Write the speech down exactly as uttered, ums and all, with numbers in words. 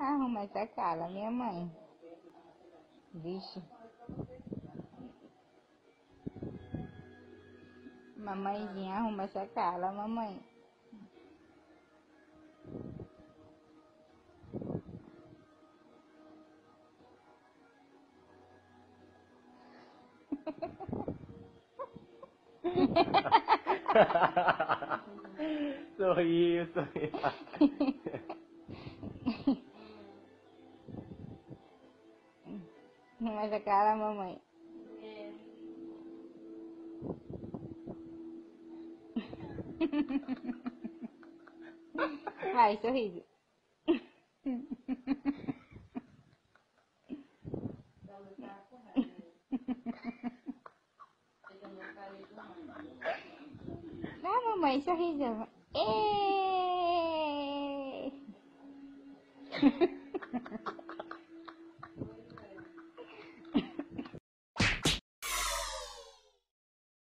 Arruma essa cara, minha mãe. Vixe. Mamãezinha, arruma essa cara, mamãe. Sorriu, sorriu. Arruma essa cara, mamãe. Vai, sorriso. Ah, mamãe, sorriso. Êêêê.